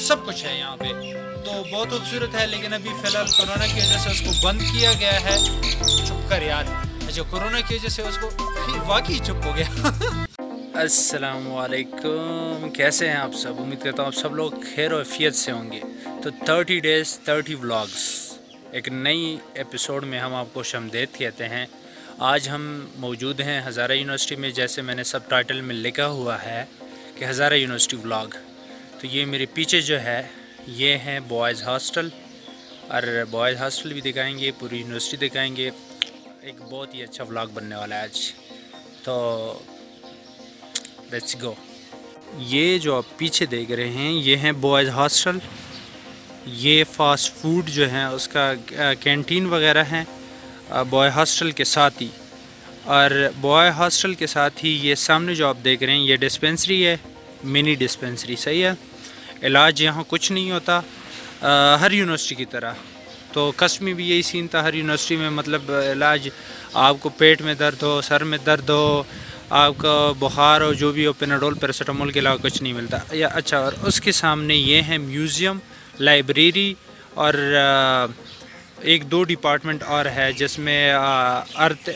सब कुछ है यहाँ पे, तो बहुत खूबसूरत है। लेकिन अभी फ़िलहाल कोरोना की वजह से उसको बंद किया गया है। चुप कर यार, अच्छा कोरोना की वजह से उसको वाकई चुप हो गया। अस्सलामुअलैकुम, कैसे हैं आप सब? उम्मीद करता हूँ आप सब लोग खैर और आफियत से होंगे। तो 30 डेज़ 30 व्लॉग्स एक नई एपिसोड में हम आपको खुशामदीद कहते हैं। आज हम मौजूद हैं हज़ारा यूनिवर्सिटी में, जैसे मैंने सब टाइटल में लिखा हुआ है कि हज़ारा यूनिवर्सिटी व्लॉग। तो ये मेरे पीछे जो है ये हैं बॉयज़ हॉस्टल, और बॉयज़ हॉस्टल भी दिखाएंगे, पूरी यूनिवर्सिटी दिखाएंगे। एक बहुत ही अच्छा व्लॉग बनने वाला है आज, तो लेट्स गो। ये जो आप पीछे देख रहे हैं ये हैं बॉयज़ हॉस्टल। ये फ़ास्ट फूड जो है उसका कैंटीन वगैरह हैं बॉय हॉस्टल के साथ ही, और बॉय हॉस्टल के साथ ही ये सामने जो आप देख रहे हैं ये डिस्पेंसरी है, मिनी डिस्पेंसरी। सही है, इलाज यहाँ कुछ नहीं होता हर यूनिवर्सिटी की तरह। तो कस्ब में भी यही सीन था हर यूनिवर्सिटी में, मतलब इलाज आपको पेट में दर्द हो, सर में दर्द हो, आपका बुखार हो, जो भी हो, पेनाडोल पैरासीटामोल के अलावा कुछ नहीं मिलता या। अच्छा, और उसके सामने ये है म्यूज़ियम, लाइब्रेरी और एक दो डिपार्टमेंट और है जिसमें अर्थ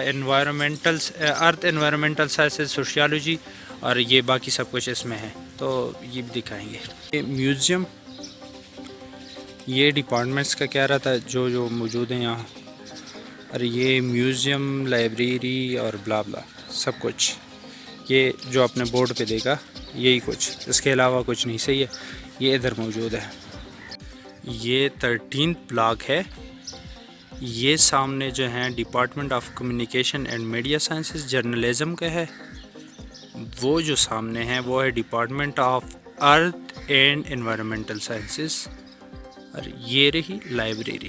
एनवायरमेंटल साइंसेस, सोशियोलॉजी और ये बाकी सब कुछ इसमें है। तो ये भी दिखाएंगे। ये म्यूज़ियम, ये डिपार्टमेंट्स का कह रहा था जो जो मौजूद हैं यहाँ, और ये म्यूज़ियम, लाइब्रेरी और ब्ला ब्ला सब कुछ। ये जो आपने बोर्ड पे देखा यही कुछ, इसके अलावा कुछ नहीं। सही है, ये इधर मौजूद है। ये 13 ब्लॉक है। ये सामने जो है department of communication and media sciences, journalism का है। वो जो सामने है वो है department of earth and environmental sciences, और ये रही लाइब्रेरी।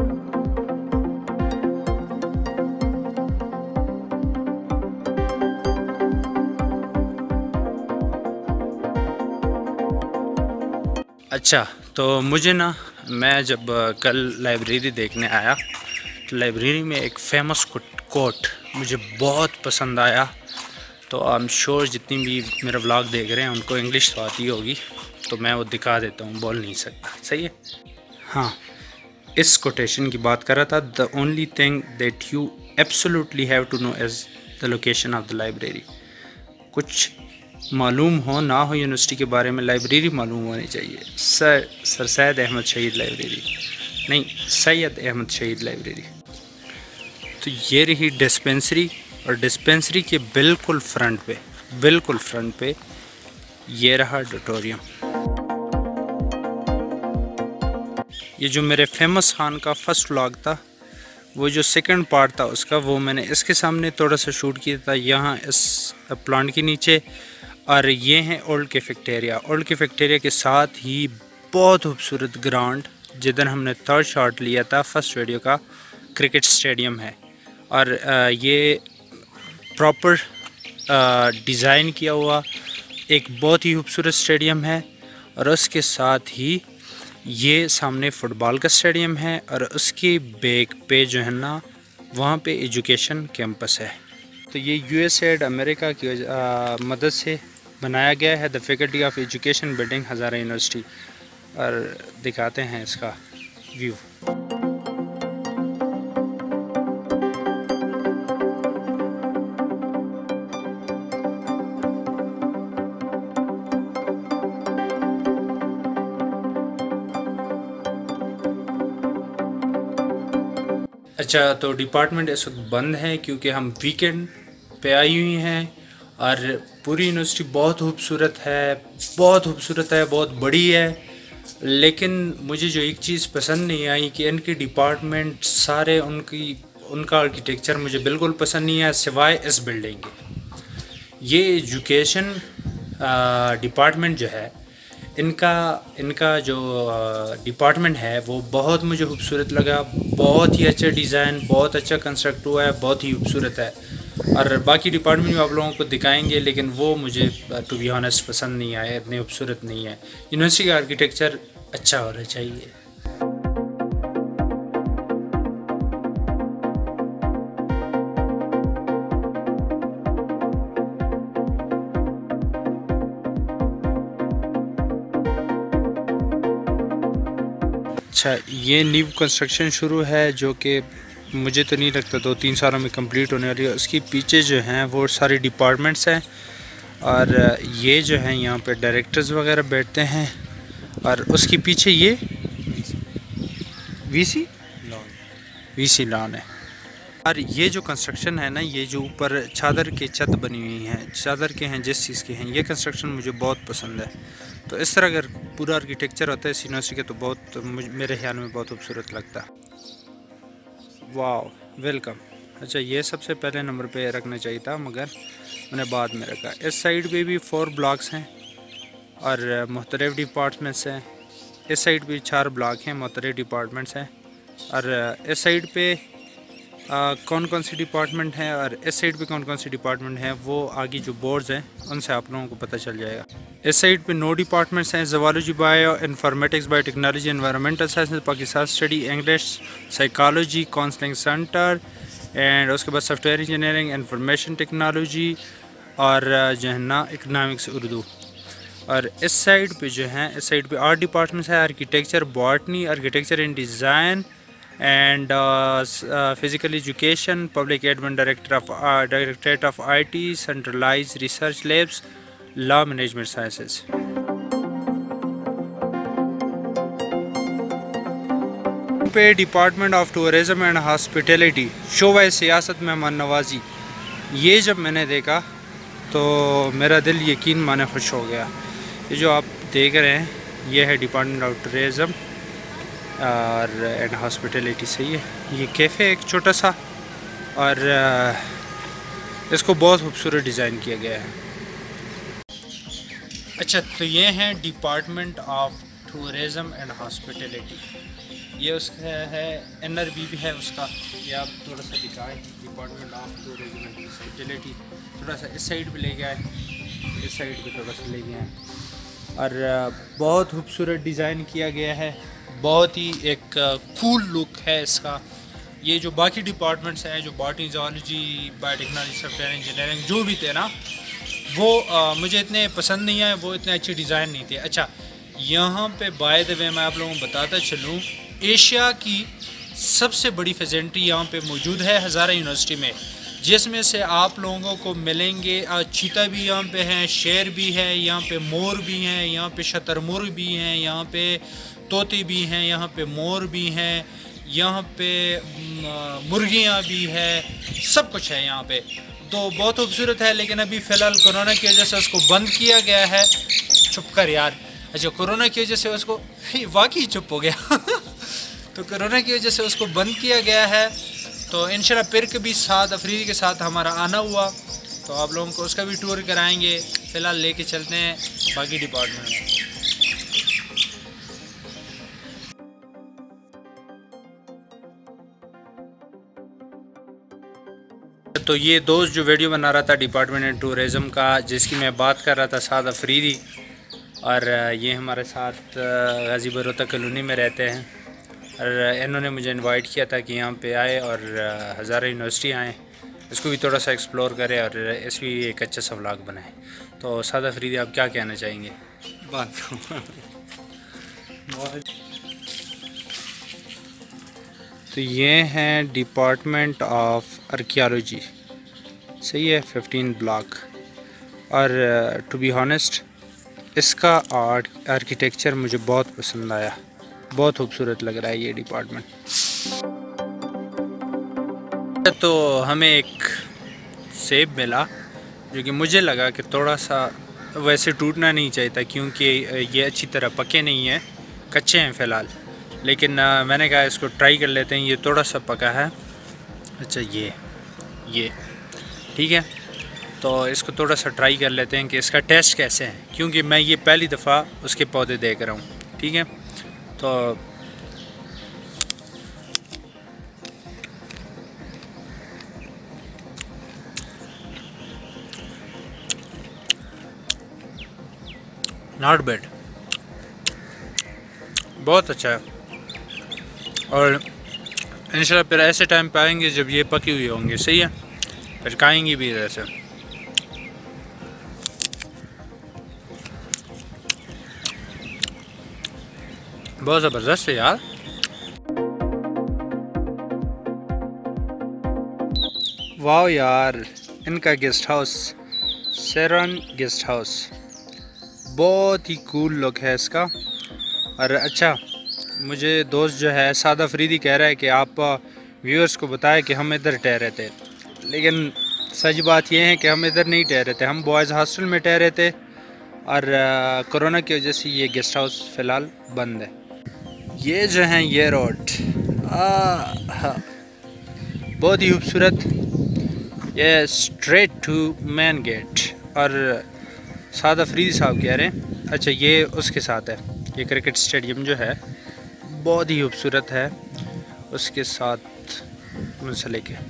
अच्छा, तो मुझे ना, मैं जब कल लाइब्रेरी देखने आया तो लाइब्रेरी में एक फ़ेमस कोट मुझे बहुत पसंद आया। तो आई एम श्योर जितनी भी मेरा व्लॉग देख रहे हैं उनको इंग्लिश तो आती होगी, तो मैं वो दिखा देता हूँ, बोल नहीं सकता। सही है, हाँ, इस कोटेशन की बात कर रहा था। The only thing that you absolutely have to know is the location of the library. कुछ मालूम हो ना हो यूनिवर्सिटी के बारे में, लाइब्रेरी मालूम होनी चाहिए। सर सैयद अहमद शहीद लाइब्रेरी, नहीं, सैयद अहमद शहीद लाइब्रेरी। तो ये रही डिस्पेंसरी, और डिस्पेंसरी के बिल्कुल फ्रंट पे ये रहा ऑडिटोरियम। ये जो मेरे फेमस खान का फर्स्ट व्लॉग था, वो जो सेकंड पार्ट था उसका, वो मैंने इसके सामने थोड़ा सा शूट किया था, यहाँ इस प्लांट के नीचे। और ये हैं ओल्ड कैफेटेरिया। ओल्ड कैफेटेरिया के साथ ही बहुत खूबसूरत ग्राउंड, जिधर हमने थर्ड शॉट लिया था फर्स्ट वीडियो का, क्रिकेट स्टेडियम है। और ये प्रॉपर डिज़ाइन किया हुआ एक बहुत ही खूबसूरत स्टेडियम है। और उसके साथ ही ये सामने फ़ुटबॉल का स्टेडियम है, और उसके बैक पे जो है ना, वहाँ पे एजुकेशन कैंपस है। तो ये यूएसएड अमेरिका की मदद से बनाया गया है, the faculty of education building, Hazara university. और दिखाते हैं इसका व्यू। अच्छा, तो डिपार्टमेंट इस वक्त बंद है क्योंकि हम वीकेंड पे आई हुई हैं, और पूरी यूनिवर्सिटी बहुत खूबसूरत है, बहुत बड़ी है। लेकिन मुझे जो एक चीज़ पसंद नहीं आई कि इनके डिपार्टमेंट सारे, उनका आर्किटेक्चर मुझे बिल्कुल पसंद नहीं है, सिवाय इस बिल्डिंग के। ये एजुकेशन डिपार्टमेंट जो है, इनका जो डिपार्टमेंट है वो बहुत मुझे खूबसूरत लगा। बहुत ही अच्छा डिज़ाइन, बहुत अच्छा कंस्ट्रक्ट हुआ है, बहुत ही खूबसूरत है। और बाकी डिपार्टमेंट भी आप लोगों को दिखाएंगे, लेकिन वो मुझे टू बी ऑनेस्ट पसंद नहीं आए, इतने खूबसूरत नहीं है। यूनिवर्सिटी का आर्किटेक्चर अच्छा होना चाहिए। अच्छा, ये न्यू कंस्ट्रक्शन शुरू है जो कि मुझे तो नहीं लगता 2-3 सालों में कंप्लीट होने वाली है। उसके पीछे जो हैं वो सारे डिपार्टमेंट्स हैं और ये जो हैं यहाँ पे डायरेक्टर्स वगैरह बैठते हैं और उसके पीछे ये वीसी लॉन है। और ये जो कंस्ट्रक्शन है ना, ये जो ऊपर चादर की छत बनी हुई हैं, चादर के हैं जिस चीज़ के हैं, ये कंस्ट्रक्शन मुझे बहुत पसंद है। तो इस तरह अगर पूरा आर्किटेक्चर होता है इस यूनिवर्सिटी के तो बहुत मेरे ख्याल में बहुत खूबसूरत लगता है। वाह, वेलकम। अच्छा, ये सबसे पहले नंबर पे रखना चाहिए था मगर मैंने बाद में रखा। इस साइड पे भी 4 ब्लॉक्स हैं और मुख्तलिफ डिपार्टमेंट्स हैं। इस साइड पे 4 ब्लॉक हैं, मुख्तलिफ डिपार्टमेंट्स हैं। और इस साइड पे कौन कौन सी डिपार्टमेंट हैं और इस साइड पे कौन कौन सी डिपार्टमेंट हैं वो आगे जो बोर्ड्स हैं उनसे आप लोगों को पता चल जाएगा। इस साइड पे 9 डिपार्टमेंट्स हैं, zoology, bio informatics, biotechnology, environmental sciences, Pakistan study, English, psychology, counselling centre and उसके बाद सॉफ्टवेयर इंजीनियरिंग, इंफॉर्मेशन टेक्नोलॉजी और जो है ना इकनॉमिक्स उर्दू। और इस साइड पे जो है, इस साइड पे 8 डिपार्टमेंट्स हैं, architecture, botany, architecture and design and physical education, public admin, directorate of IT, centralise research labs, law, management sciences. पे department of tourism and hospitality, शोबा सियासत, मेहमान नवाजी। ये जब मैंने देखा तो मेरा दिल यकीन माने खुश हो गया। ये जो आप देख रहे हैं ये है डिपार्टमेंट ऑफ टूरिज़म और एंड हॉस्पिटैलिटी। सही है, ये कैफ़े एक छोटा सा और इसको बहुत खूबसूरत डिज़ाइन किया गया है। अच्छा, तो ये हैं department of tourism and hospitality. ये उसका है NRV भी है उसका, ये आप थोड़ा सा दिखाएं। Department of tourism and hospitality थोड़ा सा इस साइड पे ले गया है, इस साइड पे थोड़ा सा ले गया है और बहुत खूबसूरत डिज़ाइन किया गया है। बहुत ही एक कूल लुक है इसका। ये जो बाकी डिपार्टमेंट्स हैं, जो botany, zoology, biotechnology, software engineering जो भी थे ना, वो मुझे इतने पसंद नहीं आए, वो इतने अच्छे डिज़ाइन नहीं थे। अच्छा, यहाँ पे बाय द वे मैं आप लोगों को बताता चलूँ, एशिया की सबसे बड़ी फैसिलिटी यहाँ पे मौजूद है हज़ारा यूनिवर्सिटी में, जिसमें से आप लोगों को मिलेंगे चीता भी यहाँ पे हैं, शेर भी है यहाँ पे, मोर भी हैं यहाँ पे, शतरमुर्ग भी हैं यहाँ पे, तोते भी हैं यहाँ पे, मोर भी हैं यहाँ पे, मुर्गियाँ भी है, सब कुछ है यहाँ पे। तो बहुत खूबसूरत है, लेकिन अभी फ़िलहाल कोरोना की वजह से उसको बंद किया गया है। चुप कर यार। अच्छा, कोरोना की वजह से उसको वाकई चुप हो गया तो कोरोना की वजह से उसको बंद किया गया है। तो इंशाल्लाह फिर कभी 7 अफरीदी के साथ हमारा आना हुआ तो आप लोगों को उसका भी टूर कराएंगे। फ़िलहाल लेके चलते हैं बाकी डिपार्टमेंट। तो ये दोस्त जो वीडियो बना रहा था डिपार्टमेंट टूरिज़म का, जिसकी मैं बात कर रहा था, साद अफरीदी, और ये हमारे साथ गाज़ीपुर रोहतक कॉलोनी में रहते हैं और इन्होंने मुझे इनवाइट किया था कि यहाँ पे आए और हज़ारा यूनिवर्सिटी आएँ, इसको भी थोड़ा सा एक्सप्लोर करें और इस भी एक अच्छा सा व्लॉग बनाएं। तो साद अफरीदी, आप क्या कहना चाहेंगे? बात तो ये हैं डिपार्टमेंट ऑफ आर्कियोलॉजी। सही है, 15 ब्लॉक। और टू बी ऑनेस्ट इसका आर्किटेक्चर मुझे बहुत पसंद आया, बहुत खूबसूरत लग रहा है ये डिपार्टमेंट। तो हमें एक सेब मिला जो कि मुझे लगा कि थोड़ा सा वैसे टूटना नहीं चाहिए था, क्योंकि ये अच्छी तरह पके नहीं हैं, कच्चे हैं फ़िलहाल। लेकिन मैंने कहा इसको ट्राई कर लेते हैं, ये थोड़ा सा पका है। अच्छा, ये ठीक है, तो इसको थोड़ा सा ट्राई कर लेते हैं कि इसका टेस्ट कैसे है, क्योंकि मैं ये पहली दफ़ा उसके पौधे देख रहा हूँ। ठीक है, तो नॉट बैड, बहुत अच्छा है। और इंशाल्लाह फिर ऐसे टाइम पे आएंगे जब ये पकी हुई होंगे। सही है, फिर खाएंगे भी ऐसे। बहुत ज़बरदस्त है यार। वाह यार, इनका गेस्ट हाउस सेरन गेस्ट हाउस बहुत ही कूल लुक है इसका। और अच्छा, मुझे दोस्त जो है साद अफरीदी कह रहा है कि आप व्यूअर्स को बताएं कि हम इधर ठहरे थे, लेकिन सच बात यह है कि हम इधर नहीं ठहरे थे, हम बॉयज़ हॉस्टल में ठहरे थे और कोरोना की वजह से ये गेस्ट हाउस फ़िलहाल बंद है। ये जो हैं ये रोड बहुत ही खूबसूरत, ये स्ट्रेट टू मेन गेट। और साद अफरीदी साहब कह रहे हैं, अच्छा ये उसके साथ है, ये क्रिकेट स्टेडियम जो है बहुत ही खूबसूरत है उसके साथ मुंसलिक है।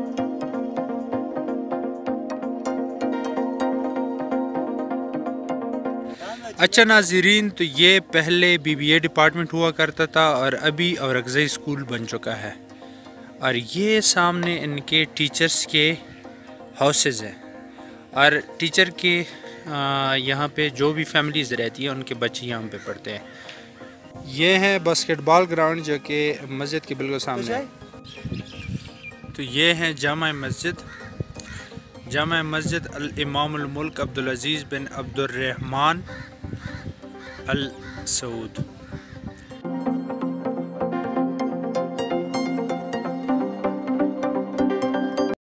अच्छा नाज़रीन, तो ये पहले BBA डिपार्टमेंट हुआ करता था और अभी औरंगज़ई स्कूल बन चुका है। और ये सामने इनके टीचर्स के हाउसेस हैं और टीचर के यहाँ पे जो भी फैमिलीज़ रहती हैं उनके बच्चे यहाँ पे पढ़ते हैं। ये है बास्केटबॉल ग्राउंड जो कि मस्जिद के बिल्कुल सामने है। तो ये है जामा मस्जिद अल इमामुल मुल्क अब्दुल अज़ीज़ बिन अब्दुल रहमान अल सऊद।